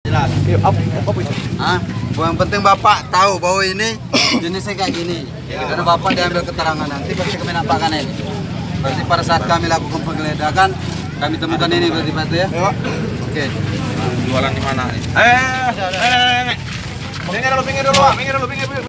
Jelas. Apa itu? Hah? Yang penting Bapak tahu bahwa ini jenisnya kayak gini. Karena Bapak diambil keterangan nanti pasti kami nampakkan ini. Berarti pada saat kami lakukan penggeledahan, kami temukan ini berarti Pak ya. Oke. Jualan di mana? Pinggir dulu, Pak. Pinggir dulu.